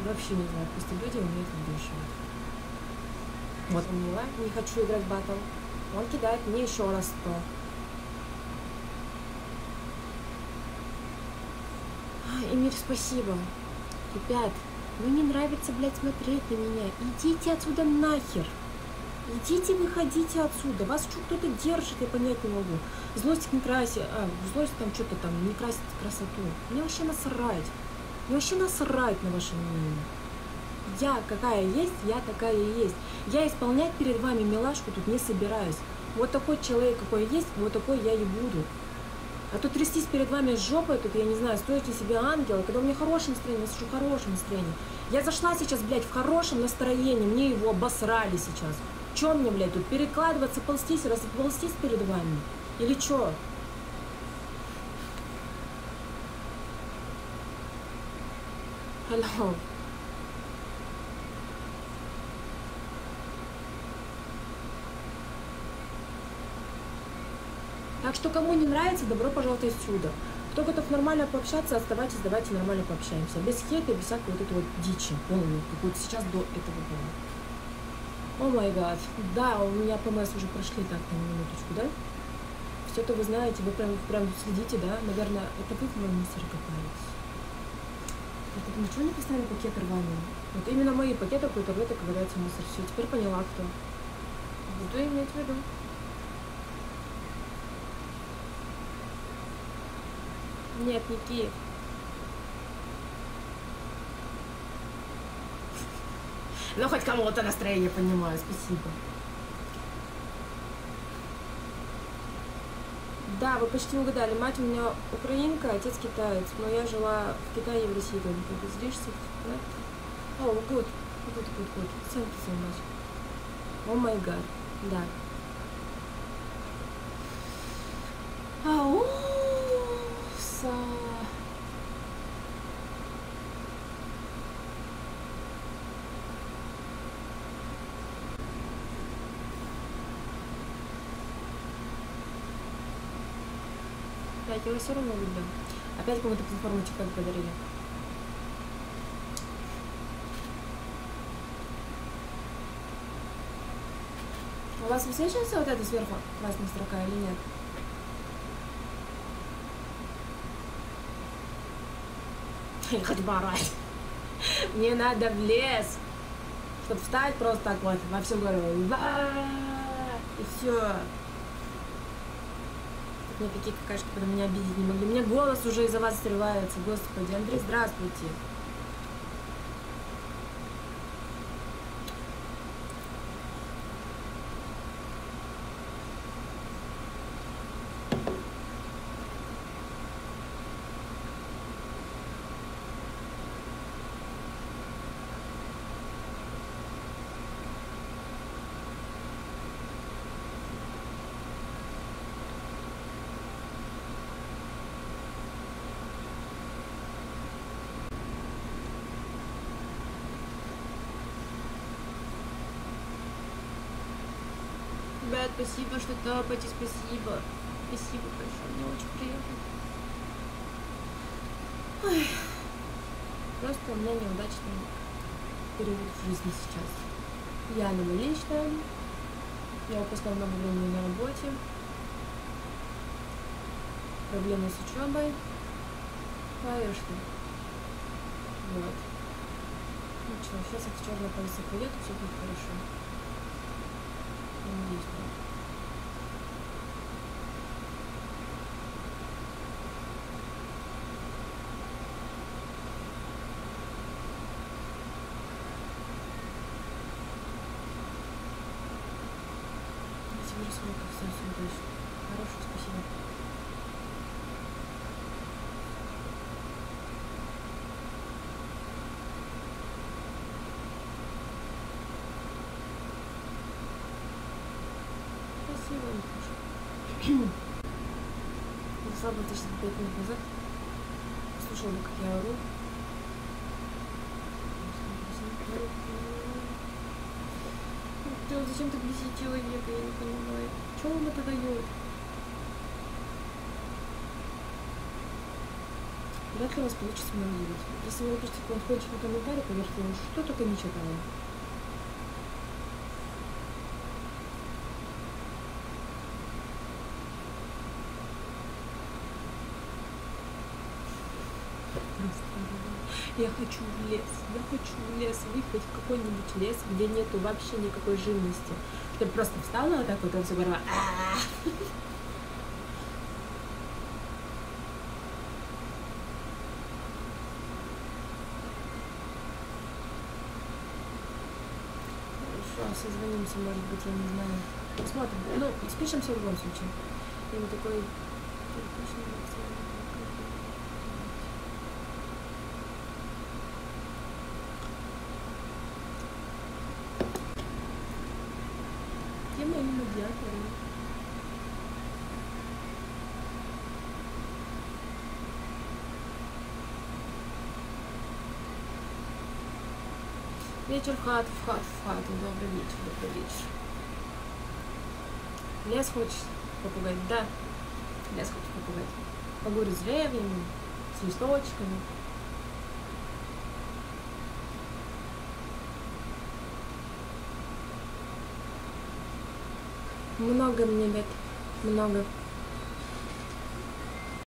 Вообще не знаю, просто люди умеют выбешивать. Вот Мила, не хочу играть в баттл. Он кидает мне еще раз 100. Эмир, спасибо. Ребят, мне не нравится, блядь, смотреть на меня. Идите отсюда нахер. Идите, выходите отсюда. Вас что кто-то держит, я понять не могу. Злость не красит. Злость там что-то там не красит красоту. Мне вообще насрать. Мне вообще насрать на ваше мнение. Я какая есть, я такая и есть. Я исполнять перед вами милашку тут не собираюсь. Вот такой человек, какой есть, вот такой я и буду. А то трястись перед вами с жопой, тут, я не знаю, стоите себе ангела, когда у меня хорошее настроение, я слышу хорошее настроение. Я зашла сейчас, блядь, в хорошем настроении, мне его обосрали сейчас. Чё мне, блядь, тут перекладываться, ползтись, расползтись перед вами? Или чё? Hello. Так что, кому не нравится, добро пожаловать отсюда. Кто готов нормально пообщаться, оставайтесь, давайте нормально пообщаемся. Без хейта, без всякой вот этой вот дичи полной, какой-то сейчас до этого было. О май гад. Да, у меня ПМС уже прошли так-то на минуточку, да? Все-то вы знаете, вы прям следите, да? Наверное, это вы в моем мусоре копаетесь. Это ничего не поставили пакет рваный? Вот именно мои пакеты какой-то в это ковыряется мусор. Все, теперь поняла, кто. Буду иметь в виду. Нет, не Киев. Ну, хоть кому-то настроение понимаю, спасибо. Да, вы почти угадали. Мать у меня украинка, отец китаец. Но я жила в Китае и в России. Злишься? О, good. Good. Thank you so much. О май гад. Да. Ау. Я его все равно люблю. Опять кому-то платформу TikTok подарили. У вас высвечивается вот эта сверху красная строка или нет? Я хочу поорать. Мне надо в лес, чтобы встать просто так вот во всю голову. И все. Мне такие какашки потом меня обидеть не могли. У меня голос уже из-за вас срывается. Господи, Андрей, здравствуйте. Ребят, спасибо, что тапаете, спасибо. Спасибо большое, мне очень приятно. Ой. Просто у меня неудачный период в жизни сейчас. Я на больничном, я упускаю много времени на работе, проблемы с учебой, конечно. Вот. Ничего, сейчас эта черная полоса пройдет, и все будет хорошо. Надеюсь, да. Спасибо, Рисунка, всем удачи. Хорошего, спасибо. Спасибо, Антош. Зашла бы 5 минут назад. Слушала, как я ору. Зачем ты бесить человека, я не понимаю. Что он это дает? Вряд ли у вас получится меня удивить. Если вы напишите какой-нибудь ходячий комментарий, поверьте, я что только не читаю. Я хочу в лес, выехать в какой-нибудь лес, где нету вообще никакой живности. Чтобы просто встала вот так вот, и все говорила. Хорошо, созвонимся, может быть, я не знаю. Посмотрим. Ну, спишемся в любом случае. Я не такой... Где мои медиаторы? Вечер в хату. Добрый вечер. Лес хочешь попугать? Да, лес хочешь попугать. Погулять с деревьями, с листочками. Много мне лет, много.